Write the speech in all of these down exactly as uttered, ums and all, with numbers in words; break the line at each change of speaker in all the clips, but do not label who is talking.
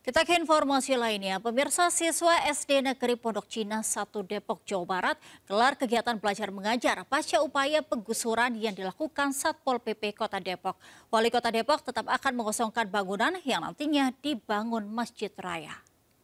Kita ke informasi lainnya, pemirsa siswa S D Negeri Pondok Cina satu Depok, Jawa Barat gelar kegiatan belajar mengajar pasca upaya penggusuran yang dilakukan Satpol P P Kota Depok. Wali Kota Depok tetap akan mengosongkan bangunan yang nantinya dibangun Masjid Raya.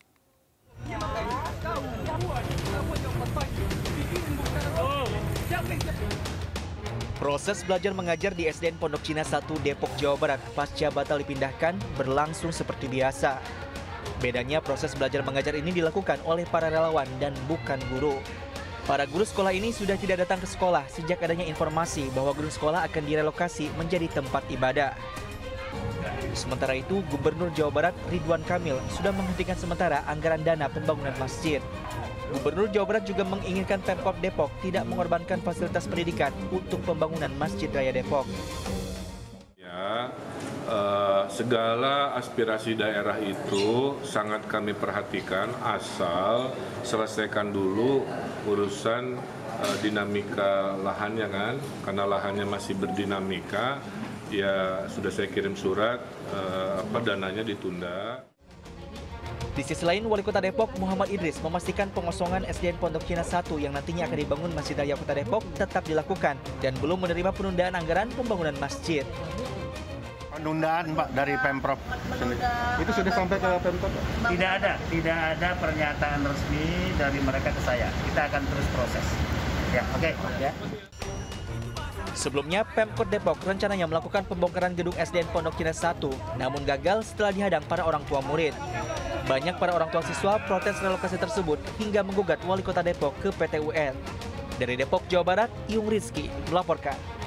Proses belajar mengajar di S D N Pondok Cina satu Depok, Jawa Barat pasca batal dipindahkan berlangsung seperti biasa. Bedanya proses belajar mengajar ini dilakukan oleh para relawan dan bukan guru. Para guru sekolah ini sudah tidak datang ke sekolah sejak adanya informasi bahwa gedung sekolah akan direlokasi menjadi tempat ibadah. Sementara itu, Gubernur Jawa Barat Ridwan Kamil sudah menghentikan sementara anggaran dana pembangunan masjid. Gubernur Jawa Barat juga menginginkan Pemkot Depok tidak mengorbankan fasilitas pendidikan untuk pembangunan Masjid Raya Depok.
Ya, eh, segala aspirasi daerah itu sangat kami perhatikan asal selesaikan dulu urusan eh, dinamika lahannya kan, karena lahannya masih berdinamika. Ya sudah saya kirim surat, eh, apa dananya ditunda.
Di sisi lain, Wali Kota Depok Muhammad Idris memastikan pengosongan S D N Pondok Cina satu yang nantinya akan dibangun Masjid Raya Kota Depok tetap dilakukan dan belum menerima penundaan anggaran pembangunan masjid.
Penundaan Pak dari Pemprov itu sudah sampai ke Pemprov?
Tidak ada, tidak ada pernyataan resmi dari mereka ke saya. Kita akan terus proses. Ya, oke, okay. Ya.
Sebelumnya, Pemkot Depok rencananya melakukan pembongkaran gedung S D N Pondok Cina satu, namun gagal setelah dihadang para orang tua murid. Banyak para orang tua siswa protes relokasi tersebut hingga menggugat Wali Kota Depok ke P T U R. Dari Depok, Jawa Barat, Yung Rizky melaporkan.